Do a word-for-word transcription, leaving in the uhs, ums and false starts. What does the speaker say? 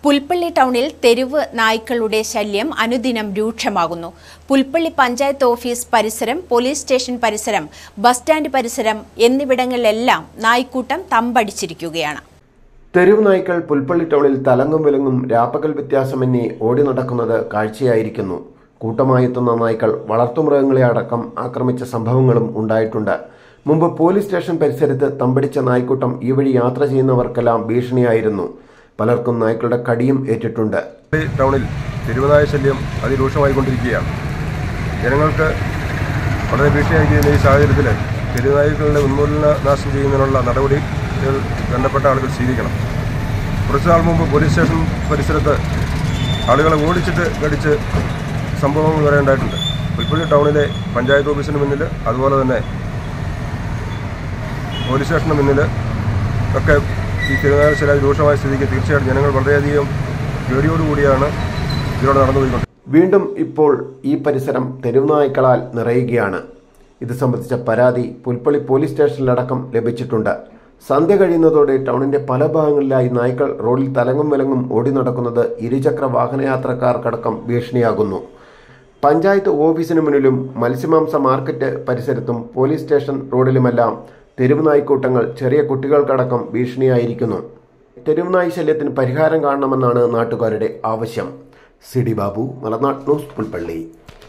പുൽപ്പള്ളി ടൗണിൽ തെരുവ് നായ്ക്കളുടെ ശല്യം അനുദിനം രൂക്ഷമാകുന്നു. പുൽപ്പള്ളി പഞ്ചായത്ത് ഓഫീസ് പരിസരം, പോലീസ് സ്റ്റേഷൻ പരിസരം, ബസ് സ്റ്റാൻഡ് പരിസരം എന്നിവിടങ്ങളിലെല്ലാം നായ്ക്കൂട്ടം തമ്പടിച്ചിരിക്കുകയാണ്. തെരുവ് നായ്ക്കൾ പുൽപ്പള്ളി ടൗണിൽ തലങ്ങും വിലങ്ങും രാപ്പകൽ വ്യത്യാസമന്യേ ഓടി നടക്കുന്നത് കാഴ്ചയായിരിക്കുന്നു. കൂട്ടമായെത്തുന്ന നായ്ക്കൾ വളർത്തുമൃഗങ്ങളെ അടക്കം ആക്രമിച്ച സംഭവങ്ങളും ഉണ്ടായിട്ടുണ്ട്. മുമ്പ് പോലീസ് സ്റ്റേഷൻ പരിസരത്ത് തമ്പടിച്ച നായ്ക്കൂട്ടം ഈ വഴി യാത്ര ചെയ്യുന്നവർക്കെല്ലാം ഭീഷണിയായിരുന്നു. പലർക്കും നായ്ക്കളുടെ കടിയും ഏറ്റിട്ടുണ്ട്. ടൗണിൽ തെരുവുനായ ശല്യം അതിരൂക്ഷമായിക്കൊണ്ടിരിക്കുകയാണ്. ജനങ്ങൾക്ക് വളരെ ഭീഷണിയായിരിക്കുന്ന ഈ സാഹചര്യത്തിൽ തെരുവുനായ്ക്കളുടെ ഉന്മൂലന നാശം ചെയ്യുന്നതിനുള്ള നടപടികൾ ബന്ധപ്പെട്ട ആളുകൾ സ്വീകരിക്കണം. കുറച്ചു നാൾ മുമ്പ് പോലീസ് സ്റ്റേഷൻ പരിസരത്ത് ആളുകളെ ഓടിച്ചിട്ട് കടിച്ച് സംഭവങ്ങൾ വരെ ഉണ്ടായിട്ടുണ്ട്. പുൽപ്പള്ളി ടൗണിലെ പഞ്ചായത്ത് ഓഫീസിന് മുന്നിൽ, അതുപോലെ തന്നെ പോലീസ് സ്റ്റേഷന് മുന്നിൽ ഒക്കെ ഈ തെരുവുനായ ശല്യം രൂക്ഷമായ സ്ഥിതിക്ക് തീർച്ചയായിട്ടും ജനങ്ങൾ വളരെയധികം പേടിയോടുകൂടിയാണ് ഇതിലൂടെ നടന്നുപോയിക്കൊണ്ട്. വീണ്ടും ഇപ്പോൾ ഈ പരിസരം തെരുവുനായ്ക്കളാൽ നിറയുകയാണ്. ഇത് സംബന്ധിച്ച പരാതി പുൽപ്പള്ളി പോലീസ് സ്റ്റേഷനിലടക്കം ലഭിച്ചിട്ടുണ്ട്. സന്ധ്യ കഴിയുന്നതോടെ ടൗണിന്റെ പല ഭാഗങ്ങളിലായി നായ്ക്കൾ റോഡിൽ തലങ്ങും വിലങ്ങും ഓടി നടക്കുന്നത് ഇരുചക്ര വാഹനയാത്രക്കാർക്കടക്കം ഭീഷണിയാകുന്നു. പഞ്ചായത്ത് ഓഫീസിന് മുന്നിലും മത്സ്യമാംസ മാർക്കറ്റ് പരിസരത്തും പോലീസ് സ്റ്റേഷൻ റോഡിലുമെല്ലാം തെരുവുനായ്ക്കൂട്ടങ്ങൾ ചെറിയ കുട്ടികൾക്കടക്കം ഭീഷണിയായിരിക്കുന്നു. തെരുവുനായ് ശല്യത്തിന് പരിഹാരം കാണണമെന്നാണ് നാട്ടുകാരുടെ ആവശ്യം. C D Babu, Malanad news, Pulpally.